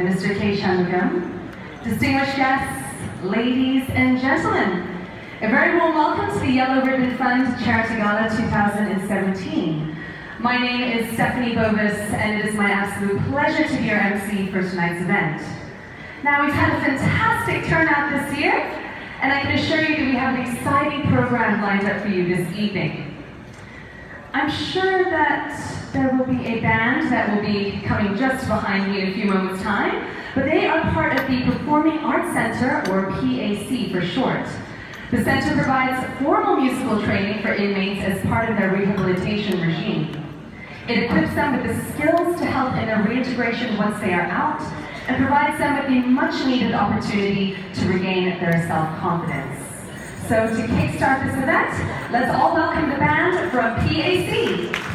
Minister K. Shanmugam, distinguished guests, ladies and gentlemen, a very warm welcome to the Yellow Ribbon Fund Charity Gala 2017. My name is Stephanie Bovis, and it is my absolute pleasure to be your MC for tonight's event. Now, we've had a fantastic turnout this year, and I can assure you that we have an exciting program lined up for you this evening. I'm sure that there will be a band that will be coming just behind me in a few moments' time, but they are part of the Performing Arts Center, or PAC for short. The center provides formal musical training for inmates as part of their rehabilitation regime. It equips them with the skills to help in their reintegration once they are out, and provides them with the much-needed opportunity to regain their self-confidence. So to kickstart this event, let's all welcome the band from PAC.